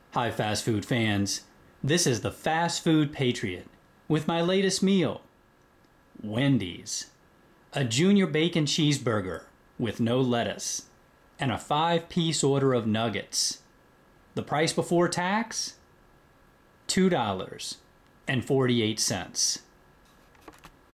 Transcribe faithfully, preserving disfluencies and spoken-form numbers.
Hi, fast food fans. This is the Fast Food Patriot with my latest meal, Wendy's. A junior bacon cheeseburger with no lettuce and a five-piece order of nuggets. The price before tax? two dollars and forty-eight cents.